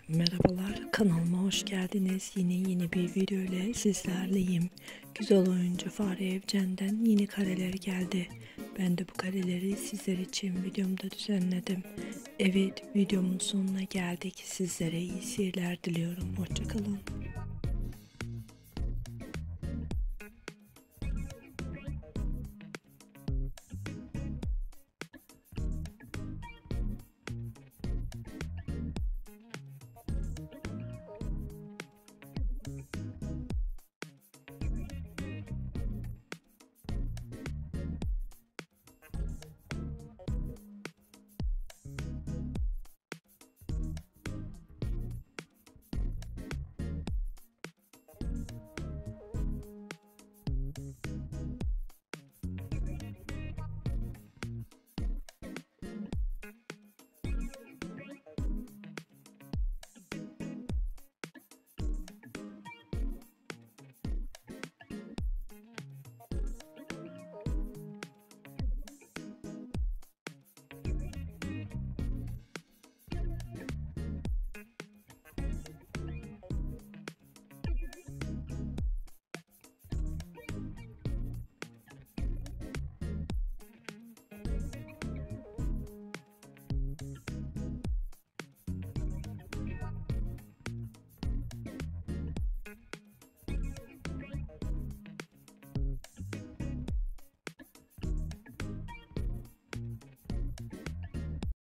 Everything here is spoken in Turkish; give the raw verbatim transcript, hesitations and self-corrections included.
Merhabalar, kanalıma hoş geldiniz. Yine yeni bir video ile sizlerleyim. Güzel oyuncu Fahriye Evcen'den yeni kareler geldi. Ben de bu kareleri sizler için videomda düzenledim. Evet, videomun sonuna geldik. Sizlere iyi seyirler diliyorum. Hoşçakalın.